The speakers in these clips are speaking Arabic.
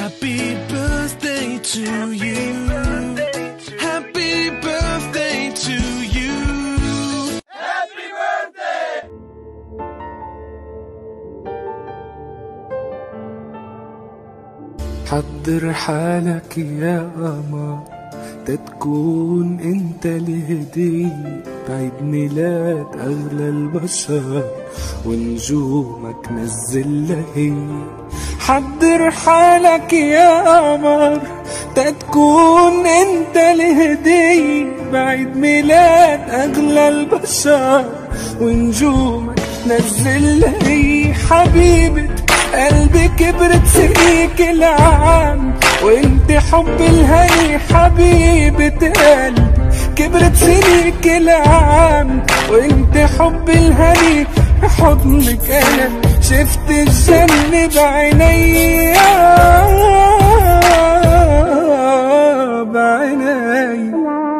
Happy birthday to you. Happy birthday to you. Happy birthday. حضر حالك يا قمر تتكون انت الهدية بعيد ميلاد اغلى البشر ونجومك نزل هي. حضر حالك يا قمر تتكون انت الهدية بعيد ميلاد اغلى البشر ونجومك نزل هي. حبيبة قلبي كبرت سنيك العام وانت حب الهي. حبيبة قلبي كبرت سنيك العام وانت حب الهي. حضنك انا شفت الجنة بعيني بعيني.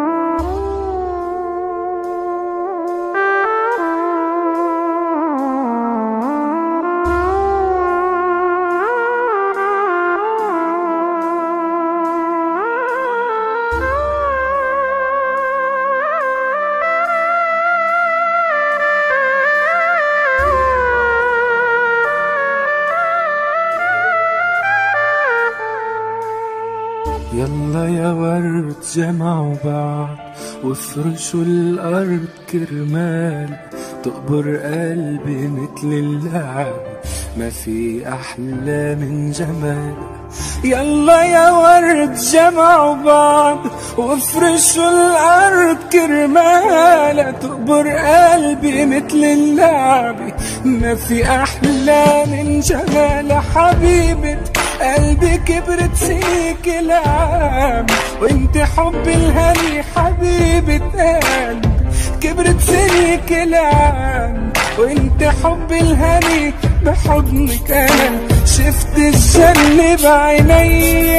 يلا يا ورد جمعوا بعض وافرشوا الأرض كرمال تقبر قلبي مثل اللعب ما في أحلى من جمال. يلا يا ورد جمعوا بعض وافرشوا الأرض كرمال تقبر قلبي مثل اللعب ما في أحلى من جمال. حبيبة قلبي كبرت سيك العام وانت حب الهني. حبيبة قلبي كبرت سيك العام وانت حب الهني. بحضنك انا شفت الجنة بعيني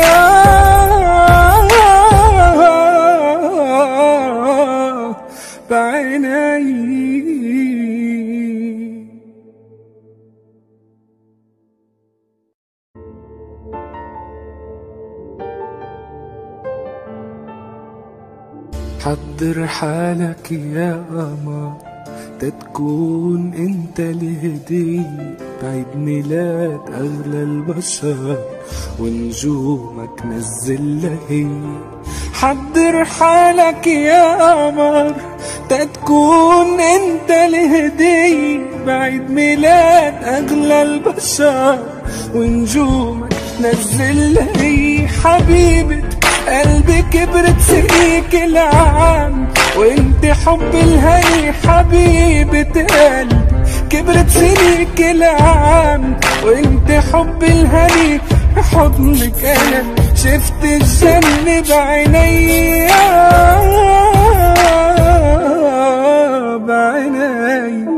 بعيني. حضر حالك يا قمر تتكون انت الهدية بعيد ميلاد اغلى البشر ونجومك نزل هي. حضر حالك يا قمر تتكون انت الهدية بعيد ميلاد اغلى البشر ونجومك نزل هي. حبيبة قلبي كبرت سنيك العام وانت حب الهي. حبيبة قلبي كبرت سنيك العام وانت حب الهي. حضنك انا شفت الجنة بعيني بعيني.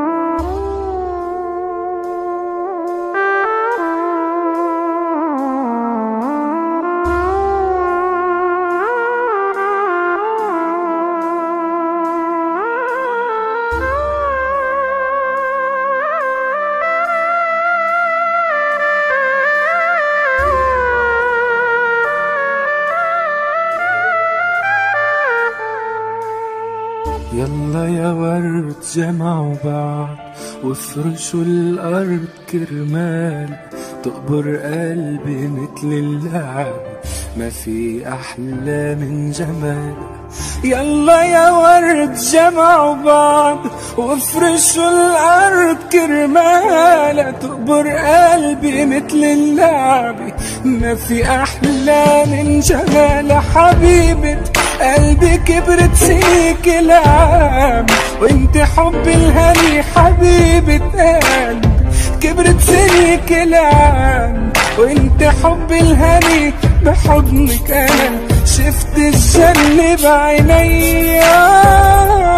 يلا يا ورد جمعوا بعض وافرشوا الأرض كرمال تقبر قلبي مثل اللعب ما في أحلى من جمال. يلا يا ورد جمعوا بعض وافرشوا الأرض كرمال تقبر قلبي مثل اللعب ما في أحلى من جمال. حبيبة قلبي كبرت سيك العام وانت حب الهني. حبيبة قلبي كبرت سيك العام وانت حب الهني. بحضنك انا شفت الجنة بعيني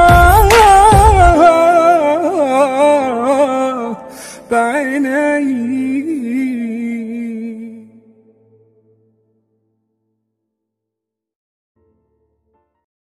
بعيني.